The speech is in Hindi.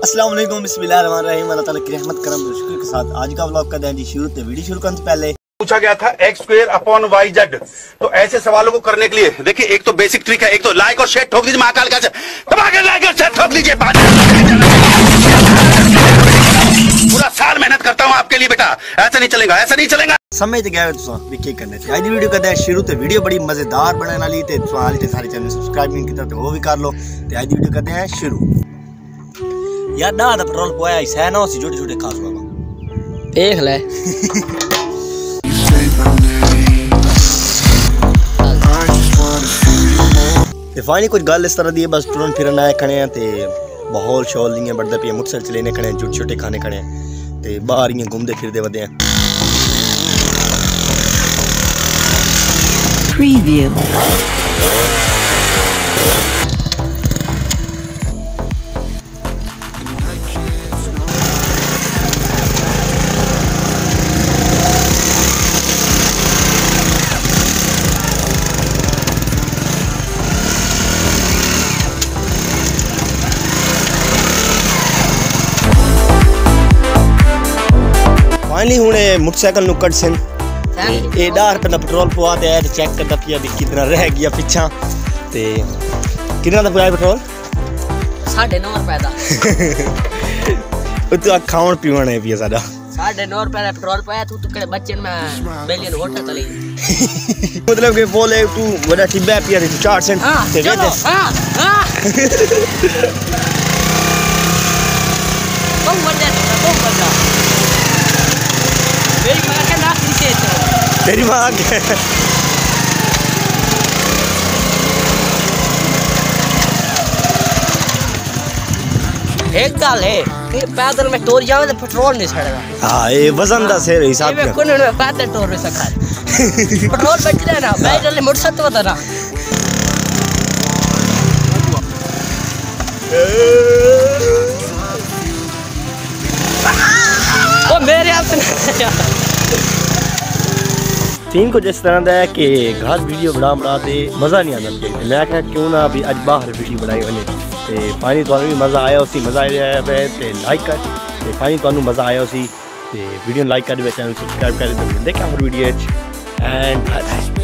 अस्सलाम वालेकुम, बिस्मिल्लाहिर्रहमानिर्रहीम। अल्लाह ताला की रहमत करम और शुक्र के साथ आज का व्लॉग कर दें जी शुरू। तो वीडियो शुरू करने से पहले पूछा गया था x² तो ऐसे सवालों को करने के लिए देखिए, एक तो बेसिक ट्रिक है, एक तो लाइक और शेयर ठोक दीजिए, महाकाल का दबा के लाइक और शेयर ठोक दीजिए। पूरा साल मेहनत करता हूँ आपके लिए बेटा, ऐसा नहीं चलेगा, ऐसा नहीं चलेगा। समझ गए तुम भी क्या करने थे। आज की वीडियो करते हैं शुरू। तो वीडियो बड़ी मजेदार बनने वाली है, तो हाल ते सारे चैनल सब्सक्राइब नहीं किया तो वो भी कर लो। तो आज की वीडियो करते हैं शुरू। यार ना पेट्रोल पोया है ना उसी छोटे छोटे खास बाबा देख ले। ते फाइनली कुछ गल इस तरह दी है, बस टुरन फिरन आए खड़े हैं ते माहौल शौल नहीं बढ़ता पिया, मुक्तसर चलेने खड़े हैं, छोटे छोटे खाने खड़े हैं ते बाहर ही घूमते फिरते वधे हैं। Preview. फाइनली हुणे मोटरसाइकिल नु कट सन ए 10 रुपए का पेट्रोल पवा ते आया, चेक करता पिया भी कितना रह गया पीछा। ते कितना दा पवाया पेट्रोल? 9.5 रुपए दा। तो खावन पीवन है पिया साडा 9.5 रुपए दा पेट्रोल पाया। तू केड़े बच्चन में बेलियन होटल चली मतलब के बोले तू बड़ा टिब्बा पिया तू 4 सेंट ते वे दे। हां कौन बंदा कौन बंदा मेरी मां के नाक नीचे है, तेरी मां के एक गल है कि पैदल में टोर जावे तो पेट्रोल नहीं सड़ेगा। हां ये वजन दा से हिसाब ये कोने में पैदल टोर में सका पेट्रोल बच रहा ना बैटरी मोड़ सकते बता ना। ओ मेरे आप से सीन कुछ इस तरह का है कि घर वीडियो बना दे मज़ा नहीं आता। मैं क्या क्यों ना अभी अज बाहर वीडियो बनाई वने ते फाइनली तुहानू भी मज़ा आया उसी मज़ा आया ते लाइक कर ते फाइनली तुहानू मज़ा आया उसी ते वीडियो लाइक कर दे, चैनल सब्सक्राइब कर दे। मिलदे क्या हर वीडियो एंड